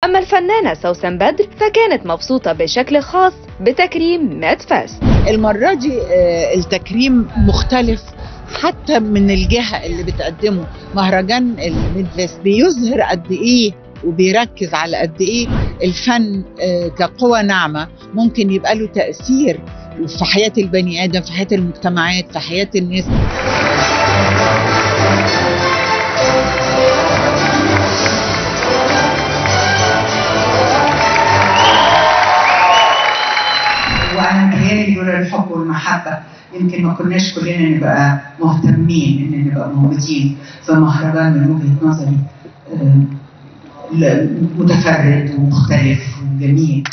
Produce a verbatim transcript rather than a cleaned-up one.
أما الفنانة سوسن بدر فكانت مبسوطة بشكل خاص بتكريم ماد فيست. المرة دي التكريم مختلف حتى من الجهة اللي بتقدمه. مهرجان الميد فيست بيظهر قد إيه وبيركز على قد إيه الفن كقوة ناعمة ممكن يبقى له تأثير في حياة البني آدم، في حياة المجتمعات، في حياة الناس. وأنا متهيألي لولا الحب والمحبة يمكن ما كناش كلنا نبقى مهتمين إن نبقى موجودين في مهرجان من وجهة نظري متفرد ومختلف وجميل.